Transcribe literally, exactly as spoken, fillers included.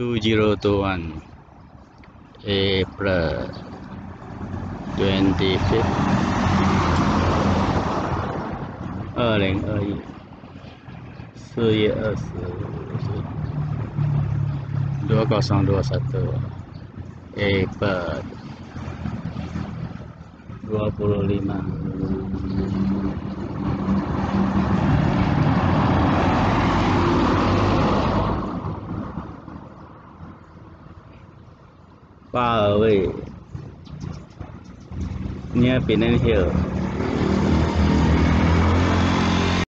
two zero two one April twenty-fifth 二零二一四月二十日dua kosong dua satu April dua puluh lima. Far away near Penang Hill.